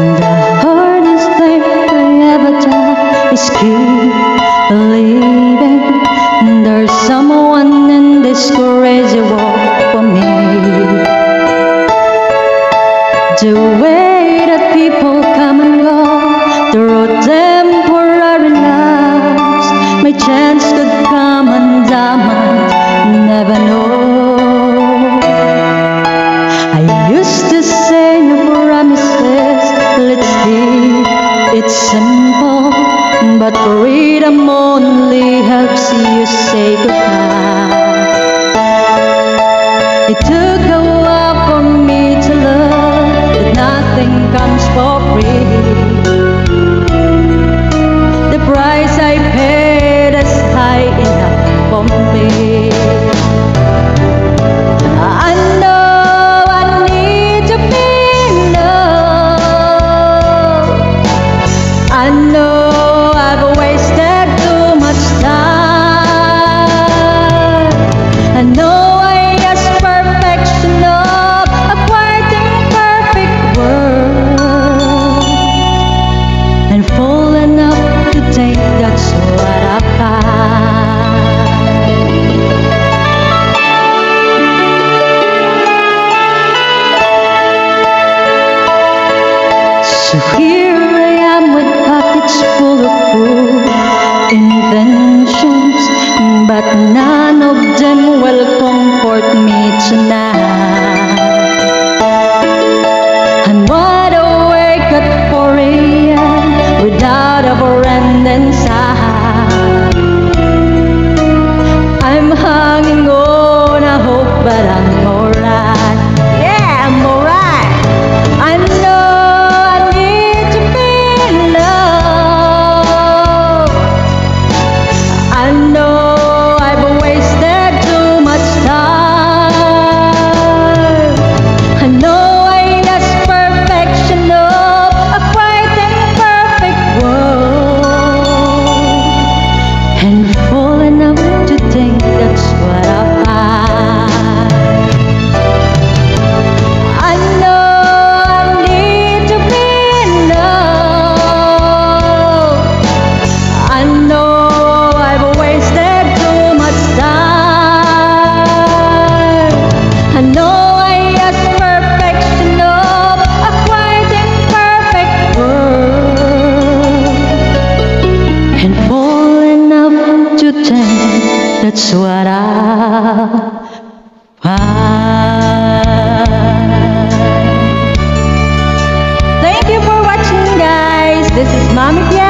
The hardest thing I ever done is keep believing there's someone in this crazy world for me. The way that people come and go through temporary lives, my chance could come and I might never know. I used to say no promises, let's keep it simple, but freedom only helps you say goodbye. It took a while for me to learn that nothing comes for free. The price I paid is high enough for me. I know I need to be loved. I know I've wasted too much time. I know I ask perfection of a quite imperfect world, and full enough to think that's what I find. So here I am with pockets full of good intentions, but none of them will comfort me tonight. I'm wide awake at 4 a.m. without a friend inside. I'm hanging on a hope, but I'm alright. Yeah, I'm alright. I know I need to be loved. I know I've wasted too much time. I know I ask perfection of a quite imperfect world, and full enough to think that's what I find. I know I need to be loved. I know I've wasted too much time. I know I ask perfection of a quite imperfect world, and full enough to think that's what I find. Thank you for watching, guys. This is Mommy Pia.